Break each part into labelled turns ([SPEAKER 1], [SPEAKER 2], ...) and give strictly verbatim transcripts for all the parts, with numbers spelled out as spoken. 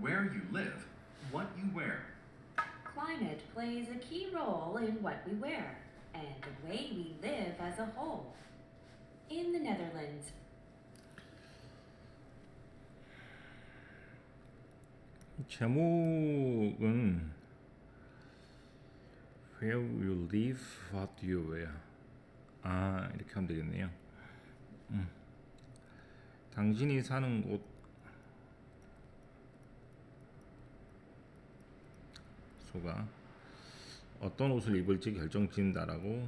[SPEAKER 1] where you live, what you wear.
[SPEAKER 2] Climate plays a key role in what we wear and the way we live as a whole. In the Netherlands,
[SPEAKER 3] 제목은 Where you live, what you wear. 아, 이렇게 하면 되겠네요. 음. 당신이 사는 곳 소가 어떤 옷을 입을지 결정짓는다라고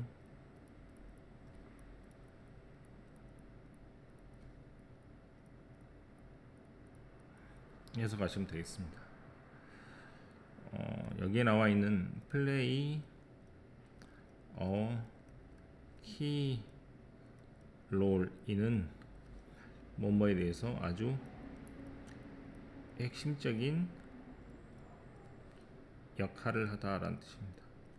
[SPEAKER 3] 해석하시면 되겠습니다. 어, 여기에 나와 있는 play a key role 이는 뭐뭐에 대해서 아주 핵심적인 역할을 하다라는 뜻입니다.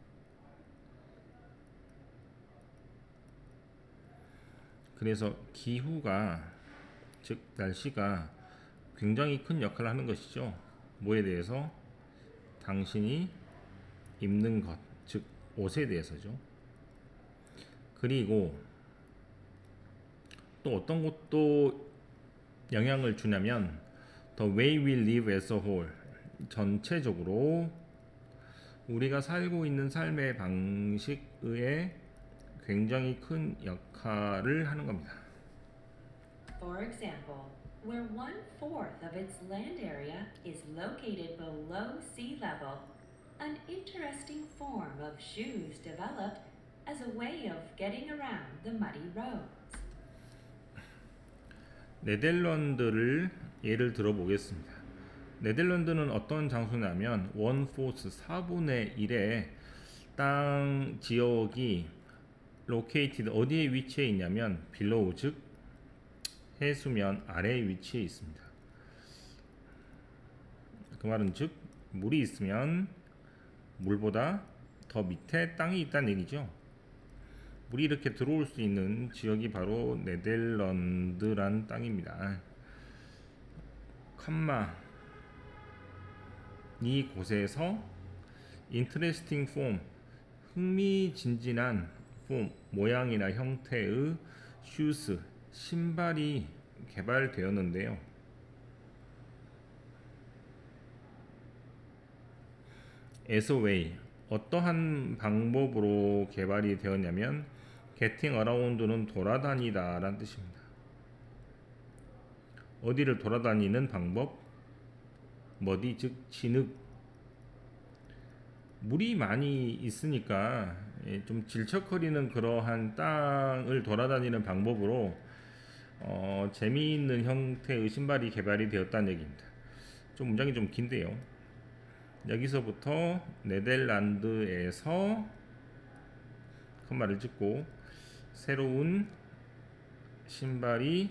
[SPEAKER 3] 그래서 기후가, 즉 날씨가 굉장히 큰 역할을 하는 것이죠. 뭐에 대해서? 당신이 입는 것, 즉 옷에 대해서죠. 그리고 또 어떤 것도 영향을 주냐면 The way we live as a whole, 전체적으로 우리가 살고 있는 삶의 방식에 굉장히 큰 역할을 하는 겁니다.
[SPEAKER 2] for example, where one-fourth of its land area is located below sea level, an interesting form of shoes developed as a way of getting around the muddy roads.
[SPEAKER 3] 네덜란드를 예를 들어 보겠습니다. 네덜란드는 어떤 장소냐면 원포스 사분의 일의 땅 지역이 located 어디에 위치해 있냐면 below, 즉 해수면 아래에 위치해 있습니다. 그 말은 즉 물이 있으면 물보다 더 밑에 땅이 있다는 얘기죠. 물이 이렇게 들어올 수 있는 지역이 바로 네덜란드란 땅입니다. 컴마 이곳에서 interesting form, 흥미진진한 폼, 모양이나 형태의 shoes, 신발이 개발되었는데요. as a way, 어떠한 방법으로 개발이 되었냐면 getting around는 돌아다니다 라는 뜻입니다. 어디를 돌아다니는 방법? 머디, 즉 진흙. 물이 많이 있으니까 좀 질척거리는 그러한 땅을 돌아다니는 방법으로 어, 재미있는 형태의 신발이 개발이 되었다는 얘기입니다. 좀 문장이 좀 긴데요. 여기서부터 네덜란드에서 컴마를 찍고 새로운 신발이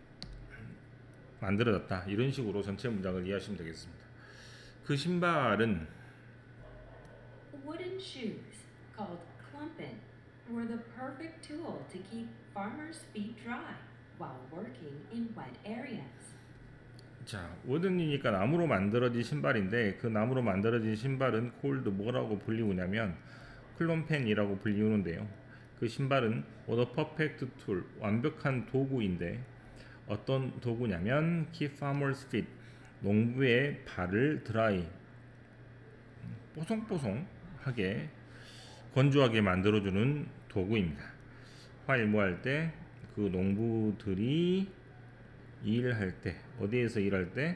[SPEAKER 3] 만들어졌다, 이런 식으로 전체 문장을 이해하시면 되겠습니다. 그 신발은
[SPEAKER 2] Wooden shoes, called klompen, were the perfect tool to keep farmers' feet dry while working in wet areas.
[SPEAKER 3] 자, 워든이니까 나무로 만들어진 신발인데 그 나무로 만들어진 신발은 콜드 뭐라고 불리우냐면 클롬펜이라고 불리우는데요. 그 신발은 was a perfect tool, 완벽한 도구인데 어떤 도구냐면 keep farmers feet, 농부의 발을 드라이, 뽀송뽀송하게 건조하게 만들어주는 도구입니다. while 뭐 할 때? 그 농부들이 일할 때, 어디에서 일할 때?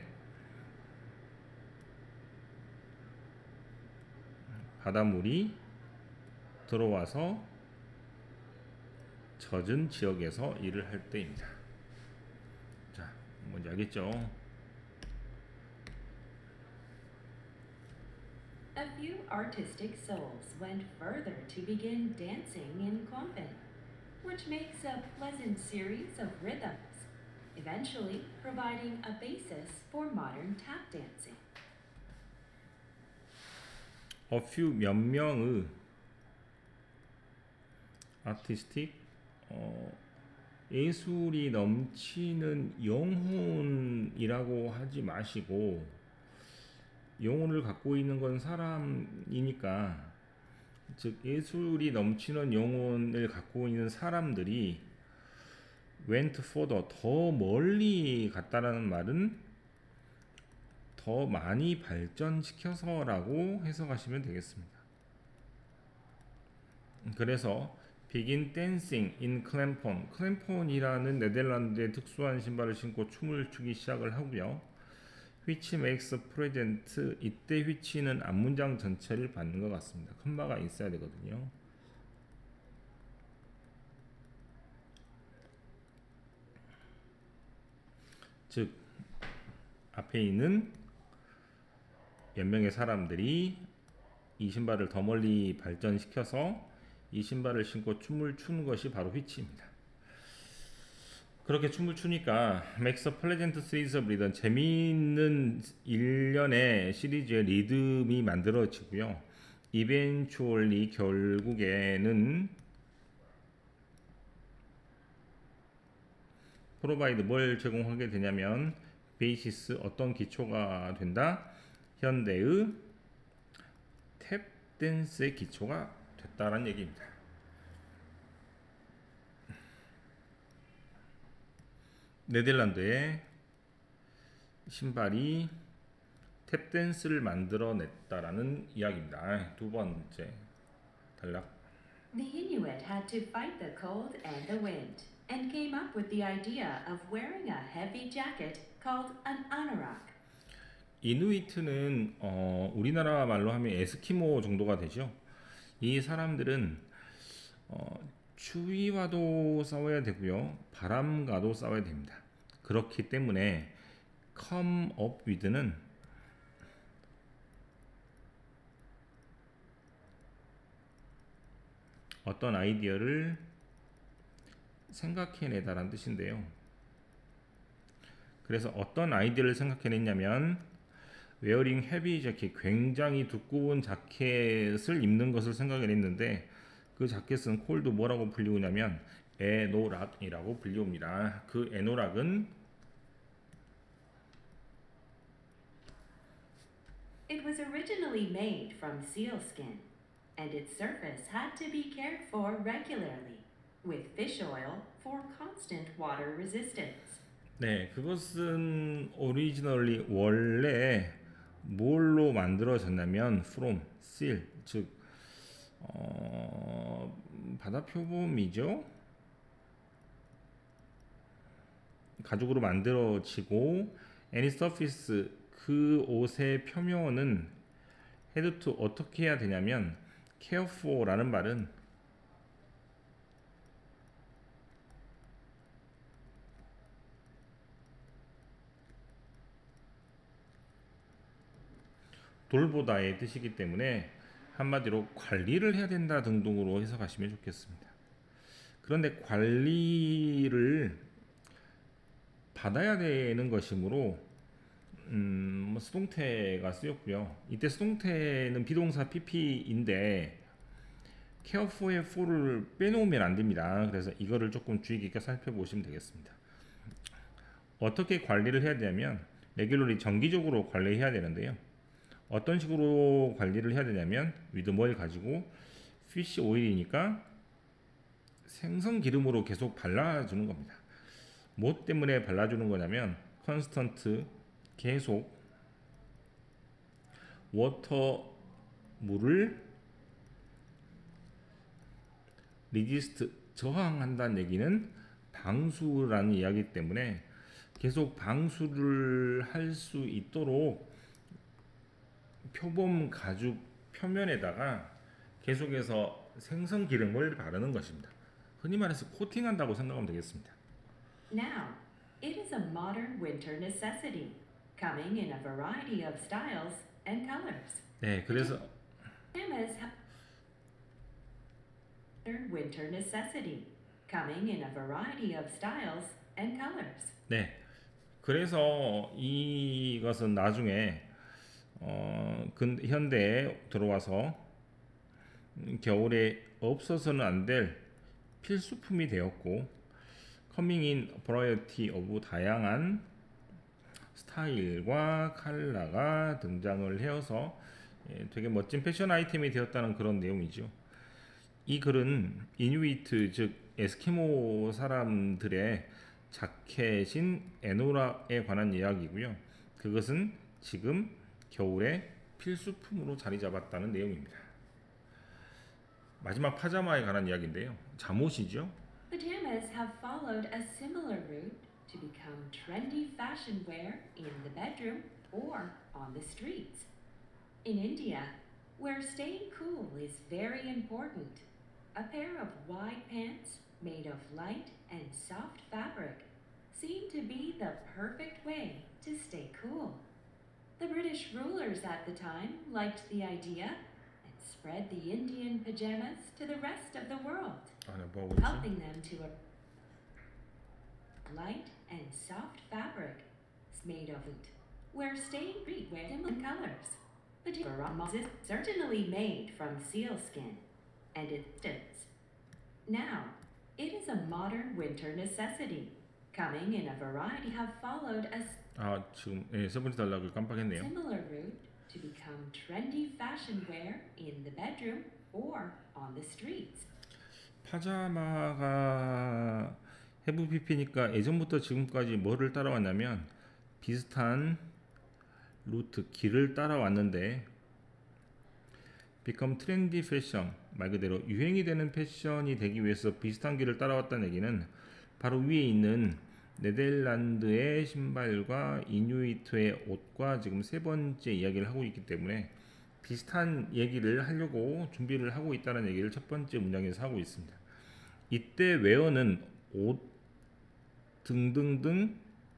[SPEAKER 3] 바닷물이 들어와서 젖은 지역에서 일을 할 때입니다. 자, 뭔지 알겠죠?
[SPEAKER 2] A few artistic souls went further to begin dancing in klompen, which makes a pleasant series of rhythms, eventually providing a basis for modern tap dancing.
[SPEAKER 3] A few 몇 명의 아티스틱 어, 예술이 넘치는 영혼이라고 하지 마시고 영혼을 갖고 있는 건 사람이니까, 즉 예술이 넘치는 영혼을 갖고 있는 사람들이 went further, 더 멀리 갔다라는 말은 더 많이 발전시켜서라고 해석하시면 되겠습니다. 그래서 begin dancing in 클램폰, 클램폰이라는 네덜란드의 특수한 신발을 신고 춤을 추기 시작을 하고요. which makes present, 이때 which는 앞문장 전체를 받는 것 같습니다. 컴마가 있어야 되거든요. 즉 앞에 있는 몇 명의 사람들이 이 신발을 더 멀리 발전시켜서 이 신발을 신고 춤을 추는 것이 바로 which입니다. 그렇게 춤을 추니까 makes a pleasant series of rhythm, 재미있는 일련의 시리즈의 리듬이 만들어지고요. eventually, 결국에는 provide, 뭘 제공하게 되냐면 basis, 어떤 기초가 된다? 현대의 탭 댄스의 기초가 됐다라는 얘기입니다. 네덜란드의 신발이 탭 댄스를 만들어냈다라는 이야기입니다. 두 번째 단락.
[SPEAKER 2] The Inuit had to fight the cold and the wind, and came up with the idea of wearing a heavy jacket called an anorak.
[SPEAKER 3] 이누이트는 어, 우리나라 말로 하면 에스키모 정도가 되죠. 이 사람들은 어, 추위와도 싸워야 되고요, 바람과도 싸워야 됩니다. 그렇기 때문에 come up with는 어떤 아이디어를 생각해내다라는 뜻인데요. 그래서 어떤 아이디어를 생각해냈냐면 wearing heavy jacket, 굉장히 두꺼운 자켓을 입는 것을 생각해냈는데 그 자켓은 콜드 뭐라고 불리우냐면 에노락이라고 불리웁니다. 그 에노락은
[SPEAKER 2] It was originally made from sealskin, and its surface had to be cared for regularly, with fish oil for constant water resistance.
[SPEAKER 3] 네, 그것은 오리지널리 원래 뭘로 만들어졌냐면 from seal, 즉 어, 바다 표범이죠. 가죽으로 만들어지고 any surface, 그 옷의 표면은 had to, 어떻게 해야 되냐면 care for라는 말은 돌보다의 뜻이기 때문에 한마디로 관리를 해야 된다 등등으로 해석하시면 좋겠습니다. 그런데 관리를 받아야 되는 것이므로 음, 뭐 수동태가 쓰였고요. 이때 수동태는 비동사 pp인데 care for의 for를 빼놓으면 안 됩니다. 그래서 이거를 조금 주의 깊게 살펴보시면 되겠습니다. 어떻게 관리를 해야 되냐면 레귤러리, 정기적으로 관리해야 되는데요. 어떤 식으로 관리를 해야 되냐면 with 뭘 가지고 fish 오일이니까 생선 기름으로 계속 발라주는 겁니다. 뭐 때문에 발라주는 거냐면 constant, 계속 water, 물을 resist, 저항한다는 얘기는 방수라는 이야기 때문에 계속 방수를 할 수 있도록 표범 가죽 표면에다가 계속해서 생선 기름을 바르는 것입니다. 흔히 말해서 코팅한다고 생각하면 되겠습니다.
[SPEAKER 2] Now, it is a modern winter necessity, coming in a variety of styles and colors.
[SPEAKER 3] 네, 그래서
[SPEAKER 2] Pajamas have winter necessity, coming in a variety of styles and colors.
[SPEAKER 3] 네, 그래서 이것은 나중에 어, 근 현대에 들어와서 겨울에 없어서는 안 될 필수품이 되었고, coming in variety of, 다양한 스타일과 컬러가 등장을 해서 예, 되게 멋진 패션 아이템이 되었다는 그런 내용이죠. 이 글은 이누이트 즉 에스키모 사람들의 자켓인 에노라에 관한 이야기고요. 그것은 지금 겨울에 필수품으로 자리 잡았다는 내용입니다. 마지막 파자마에 관한 이야기인데요. 잠옷이죠.
[SPEAKER 2] Pajamas have followed a similar route to become trendy fashion wear in the bedroom or on the streets. In India, where staying cool is very important, a pair of wide pants made of light and soft fabric seem to be the perfect way to stay cool. The British rulers at the time liked the idea and spread the Indian pajamas to the rest of the world,
[SPEAKER 3] 아, 네, 뭐하고 있지?
[SPEAKER 2] helping them to a light and soft fabric made of it, where staying free wear similar colors. Pajamas is certainly made from sealskin, and it fits. Now, it is a modern winter necessity, coming in a variety have followed a
[SPEAKER 3] 아, 지금 예, 세 번째 단락을 깜빡했네요.
[SPEAKER 2] similar route to become trendy fashion wear in the bedroom or on the streets.
[SPEAKER 3] 파자마가 해부피피니까 예전부터 지금까지 뭐를 따라왔냐면 비슷한 루트 길을 따라왔는데 become trendy fashion 말 그대로 유행이 되는 패션이 되기 위해서 비슷한 길을 따라왔다는 얘기는 바로 위에 있는 네덜란드의 신발과 이누이트의 옷과 지금 세 번째 이야기를 하고 있기 때문에 비슷한 얘기를 하려고 준비를 하고 있다는 얘기를 첫 번째 문장에서 하고 있습니다. 이때 웨어는 옷 등등등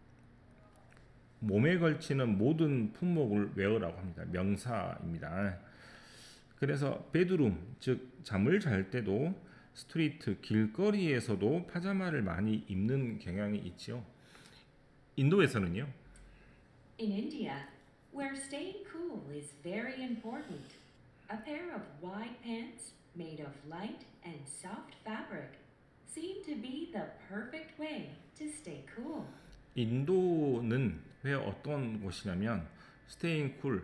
[SPEAKER 3] 몸에 걸치는 모든 품목을 웨어라고 합니다. 명사입니다. 그래서 베드룸 즉 잠을 잘 때도 스트리트 길거리에서도 파자마를 많이 입는 경향이 있지요. 인도에서는요.
[SPEAKER 2] In India, where staying cool is very important, a pair of wide pants made of light and soft fabric seem to be the perfect way to stay cool.
[SPEAKER 3] 인도는 왜 어떤 곳이냐면 staying cool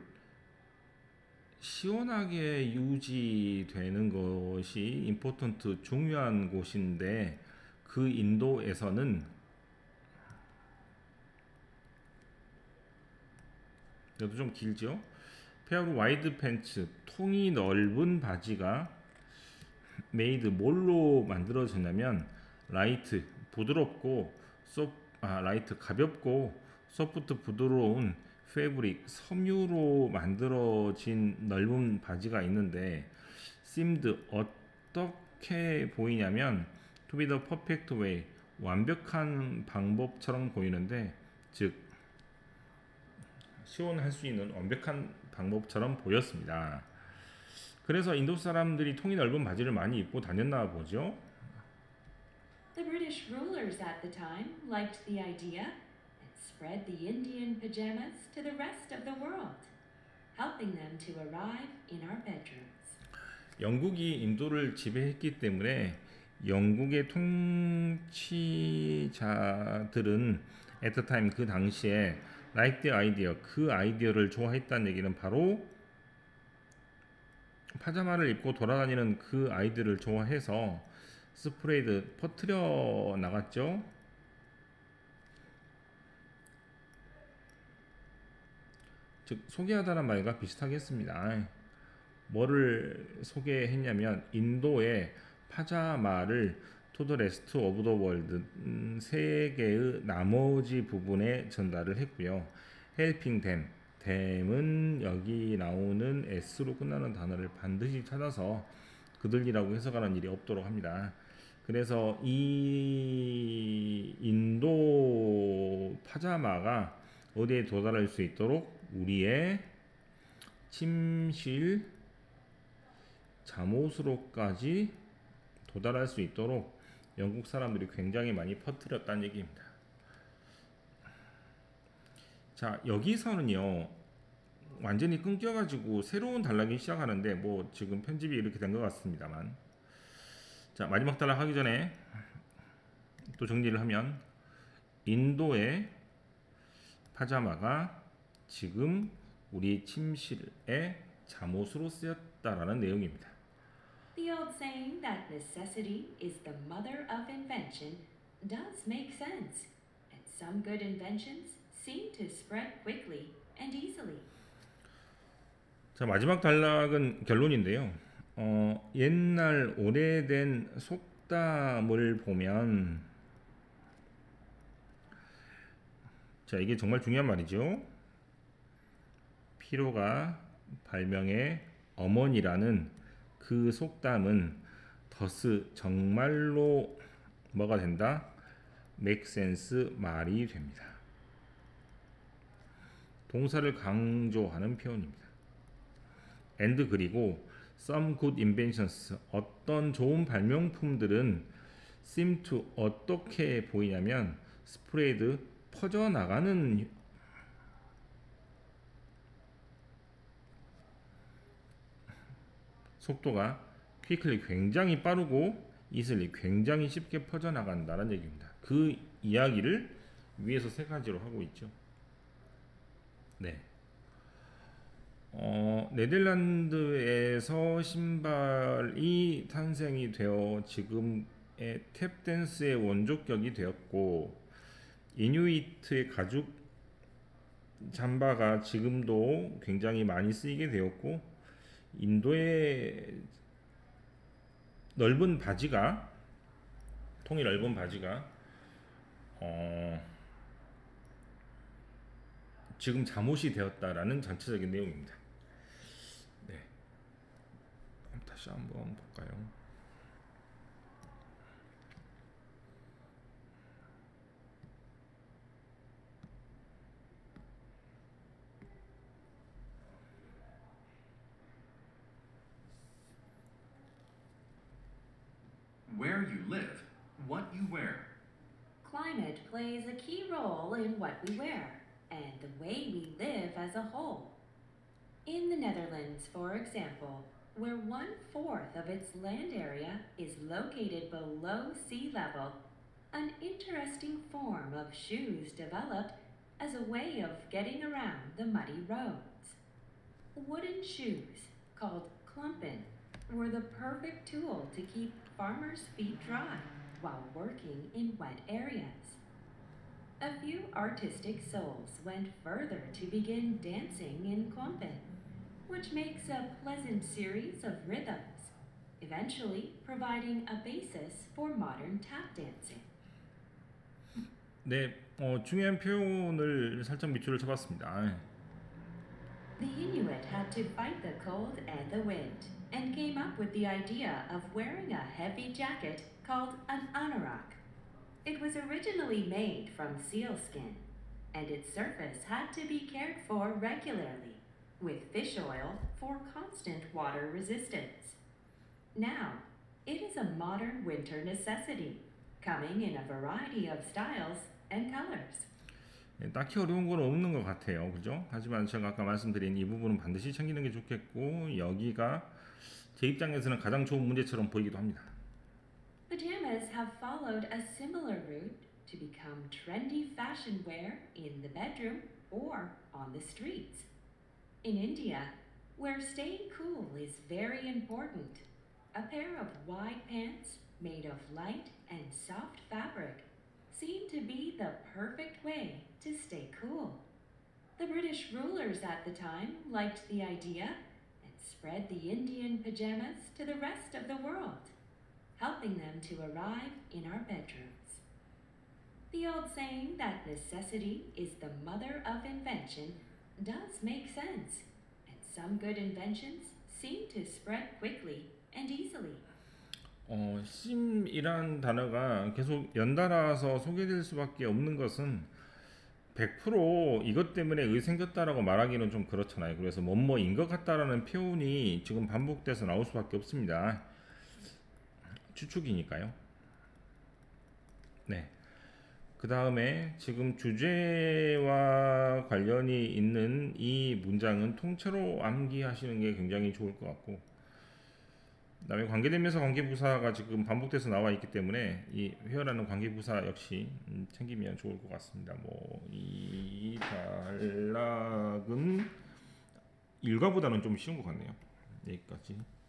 [SPEAKER 3] 시원하게 유지되는 것이 important 중요한 곳인데 그 인도에서는 이것도 좀 길죠. 페어 와이드 팬츠 통이 넓은 바지가 메이드 뭘로 만들어졌냐면 라이트 부드럽고 소, 아 라이트 가볍고 소프트 부드러운 패브릭 섬유로 만들어진 넓은 바지가 있는데 seemed 어떻게 보이냐면 to be the perfect way 완벽한 방법처럼 보이는데 즉 시원할 수 있는 완벽한 방법처럼 보였습니다. 그래서 인도 사람들이 통이 넓은 바지를 많이 입고 다녔나 보죠.
[SPEAKER 2] The British rulers at the time liked the idea and spread the Indian pajamas to the rest of the world, helping them to arrive in our bedrooms.
[SPEAKER 3] 영국이 인도를 지배했기 때문에 영국의 통치자들은 at the time 그 당시에 like the idea 그 아이디어를 좋아했다는 얘기는 바로 파자마를 입고 돌아다니는 그 아이들을 좋아해서 스프레이드 퍼뜨려 나갔죠. 즉 소개하다는 말과 비슷하겠습니다. 뭐를 소개했냐면 인도의 파자마를 to the rest of the world 세계의 나머지 부분에 전달을 했고요. helping them them은 여기 나오는 s로 끝나는 단어를 반드시 찾아서 그들이라고 해석하는 일이 없도록 합니다. 그래서 이 인도 파자마가 어디에 도달할 수 있도록 우리의 침실 잠옷으로까지 도달할 수 있도록 영국 사람들이 굉장히 많이 퍼뜨렸다는 얘기입니다. 자, 여기서는요 완전히 끊겨가지고 새로운 단락이 시작하는데 뭐 지금 편집이 이렇게 된 것 같습니다만, 자 마지막 단락 하기 전에 또 정리를 하면 인도의 파자마가 지금 우리 침실의 잠옷으로 쓰였다라는 내용입니다.
[SPEAKER 2] The old saying that necessity is the mother of invention does make sense, and some good inventions seem to spread quickly and easily.
[SPEAKER 3] 자, 마지막 단락은 결론인데요. 어, 옛날 오래된 속담을 보면, 자, 이게 정말 중요한 말이죠. 피로가 발명의 어머니라는 그 속담은 더스 정말로 뭐가 된다? make sense 말이 됩니다. 동사를 강조하는 표현입니다. and 그리고 some good inventions 어떤 좋은 발명품들은 seem to 어떻게 보이냐면 spread 퍼져나가는 속도가 quickly 굉장히 빠르고 easily 굉장히 쉽게 퍼져나간다는 얘기입니다. 그 이야기를 위에서 세 가지로 하고 있죠. 네. 어, 네덜란드에서 신발이 탄생이 되어 지금의 탭댄스의 원조격이 되었고 이누이트의 가죽 잠바가 지금도 굉장히 많이 쓰이게 되었고 인도의 넓은 바지가 통이 넓은 바지가 어, 지금 잠옷이 되었다라는 전체적인 내용입니다. 네, 다시 한번 볼까요?
[SPEAKER 1] Where you live, what you wear.
[SPEAKER 2] Climate plays a key role in what we wear and the way we live as a whole. In the Netherlands, for example, where one-fourth of its land area is located below sea level, an interesting form of shoes developed as a way of getting around the muddy roads. Wooden shoes, called klompen, were the perfect tool to keep farmers' feet dry while working in wet areas. A few artistic souls went further to begin dancing in klompen, which makes a pleasant series of rhythms, eventually providing a basis for modern tap dancing.
[SPEAKER 3] 네, 어, 중요한 표현을 살짝 밑줄을 쳐봤습니다.
[SPEAKER 2] The Inuit had to fight the cold and the wind, and came up with the idea of wearing a heavy jacket called an anorak. It was originally made from sealskin, and its surface had to be cared for regularly, with fish oil for constant water resistance. Now, it is a modern winter necessity, coming in a variety of styles and colors.
[SPEAKER 3] 네, 딱히 어려운 건 없는 것 같아요, 그죠? 하지만 제가 아까 말씀드린 이 부분은 반드시 챙기는 게 좋겠고 여기가 제 입장에서는 가장 좋은 문제처럼 보이기도 합니다.
[SPEAKER 2] Pajamas have followed a similar route to become trendy fashion wear in the bedroom or on the streets. In India, where staying cool is very important, a pair of wide pants made of light and soft fabric seemed to be the perfect way to stay cool. The British rulers at the time liked the idea and spread the Indian pajamas to the rest of the world, helping them to arrive in our bedrooms. The old saying that necessity is the mother of invention does make sense, and some good inventions seem to spread quickly and easily.
[SPEAKER 3] 어, 심이란 단어가 계속 연달아서 소개될 수밖에 없는 것은 백 퍼센트 이것 때문에 의 생겼다라고 말하기는 좀 그렇잖아요. 그래서 뭐뭐인 것 같다라는 표현이 지금 반복돼서 나올 수밖에 없습니다. 추측이니까요. 네. 그 다음에 지금 주제와 관련이 있는 이 문장은 통째로 암기하시는 게 굉장히 좋을 것 같고 그다음에 관계대명사 관계부사가 지금 반복돼서 나와 있기 때문에 이 where라는 관계부사 역시 음, 챙기면 좋을 것 같습니다. 뭐 이 단락은 일과보다는 좀 쉬운 것 같네요. 여기까지.